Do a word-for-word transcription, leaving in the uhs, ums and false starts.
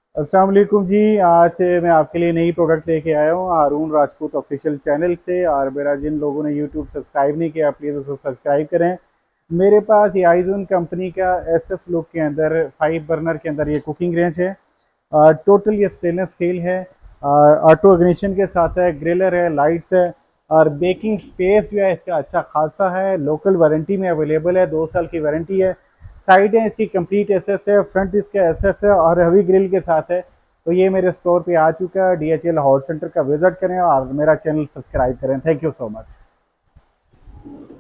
अस्सलाम वालेकुम जी। आज मैं आपके लिए नई प्रोडक्ट लेके आया हूँ हारून राजपूत ऑफिशियल चैनल से। और मेरा जिन लोगों ने यूट्यूब सब्सक्राइब नहीं किया प्लीज़ उसको सब्सक्राइब करें। मेरे पास ये आइजोन कंपनी का एस एस लुक के अंदर फाइव बर्नर के अंदर ये कुकिंग रेंज है। टोटल ये स्टेनलेस स्टील है, ऑटो इग्निशन के साथ है, ग्रिलर है, लाइट्स है और बेकिंग स्पेस जो है इसका अच्छा खासा है। लोकल वारंटी में अवेलेबल है, दो साल की वारंटी है। साइडें इसकी कंप्लीट एसएस है, फ्रंट इसका एसएस है और हेवी ग्रिल के साथ है। तो ये मेरे स्टोर पे आ चुका है। डीएचएल हॉट सेंटर का विजिट करें और मेरा चैनल सब्सक्राइब करें। Thank you so much.